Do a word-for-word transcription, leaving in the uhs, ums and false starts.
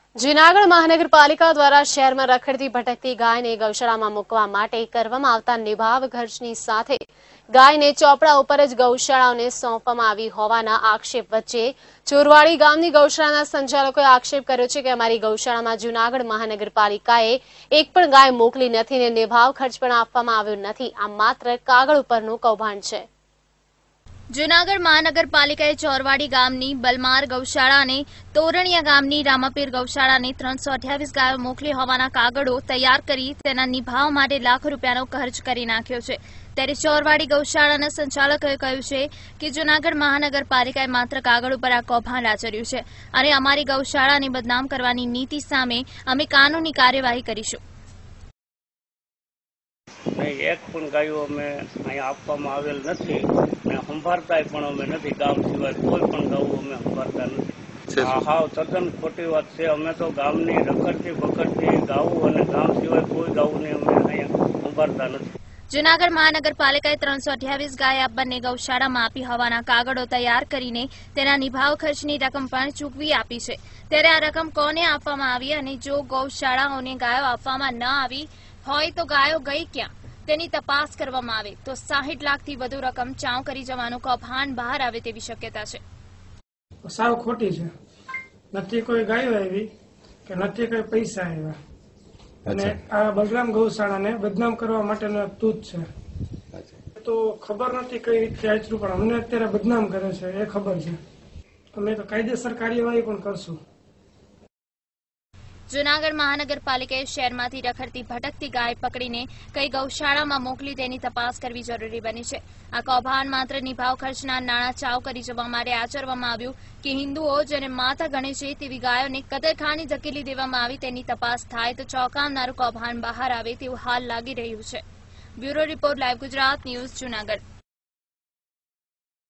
જૂનાગઢ મહાનગરપાલિકા દ્વારા શહેરમાં રખડતી ભટકતી ગાયને ગૌશાળામાં મૂકવા માટે કરવામાં આવતા નિભાવ ખર્ચની સાથે ગાયને ચોપડા ઉપર જ ગૌશાળાઓને સોંપવામાં આવી હોવાના આક્ષેપ વચ્ચે ચોરવાડી ગામની ગૌશાળાના સંચાલકોએ આક્ષેપ કર્યો છે કે અમારી ગૌશાળામાં જૂનાગઢ મહાનગરપાલિકાએ એક પણ ગાય મોકલી નથી અને નિભાવ ખર્ચ પણ આપવામાં આવ્યો નથી. આ માત્ર કાગળ ઉપરનું કૌભાંડ છે. જૂનાગઢ મહાનગરપાલિકાએ ચોરવાડી ગામની બલમાર ગૌશાળા અને તોરણિયા ગામની રામાપીર ગૌશાળાને ત્રણસો અઠ્યાવીસ ગાયો મોકલી હોવાના કાગળો તૈયાર કરી તેના નિભાવ માટે લાખો રૂપિયાનો ખર્ચ કરી નાખ્યો છે. ત્યારે ચોરવાડી ગૌશાળાના સંચાલકોએ કહ્યું છે કે જૂનાગઢ મહાનગરપાલિકાએ માત્ર કાગળ ઉપર આ કૌભાંડ આચર્યું છે અને અમારી ગૌશાળાને બદનામ કરવાની નીતિ સામે અમે કાનૂની કાર્યવાહી કરીશું. એક પણ ગાયો અમે અહીંયા આપવામાં આવેલ નથી ને સંભાળતા પણ અમે નથી. ગામ સિવાય કોઈ પણ ગાવું અમે સંભાળતા નથી. આ હાવ તદ્દન ખોટી વાત છે. અમે તો ગામની રખડતી ભખડતી ગાવું અને ગામ સિવાય કોઈ ગાવુંને અમે અહીંયા સંભાળતા નથી. જૂનાગઢ મહાનગરપાલિકાએ ત્રણસો અઠ્યાવીસ ગાય આ બંને ગૌશાળામાં આપી હોવાના કાગળો તૈયાર કરીને તેના નિભાવ ખર્ચની રકમ પણ ચૂકવી આપી છે. ત્યારે આ રકમ કોને આપવામાં આવી અને જો ગૌશાળાઓને ગાયો આપવામાં ન આવી હોય તો ગાયો ગઈ ક્યાં તેની તપાસ કરવામાં આવે તો સાહીઠ લાખથી વધુ રકમ ચાઉ કરી જવાનું કૌભાંડ બહાર આવે તેવી શક્યતા છે. સાવ ખોટી છે. નથી કોઈ ગાયો આવી કે નથી કોઈ પૈસા આવ્યા અને આ બલરામ ગૌશાળાને બદનામ કરવા માટેનો એક તૂત છે. તો ખબર નથી કઈ રીતે આચરું પણ અમને અત્યારે બદનામ કરે છે એ ખબર છે. અમે તો કાયદેસર કાર્યવાહી પણ કરશું. જૂનાગઢ મહાનગરપાલિકાએ શહેરમાંથી રખડતી ભટકતી ગાય પકડીને કઈ ગૌશાળામાં મોકલી તેની તપાસ કરવી જરૂરી બની છે. આ કૌભાંડ માત્ર નિભાવ ખર્ચના નાણાં ચાવ કરી જવા માટે આચરવામાં આવ્યું કે હિન્દુઓ જેને માતા ગણે છે તેવી ગાયોને કતરખાની ધકેલી દેવામાં આવી તેની તપાસ થાય તો ચોંકાવનારું કૌભાંડ બહાર આવે તેવું હાલ લાગી રહ્યું છે. Bureau report, live Gujarat news, Junagadh.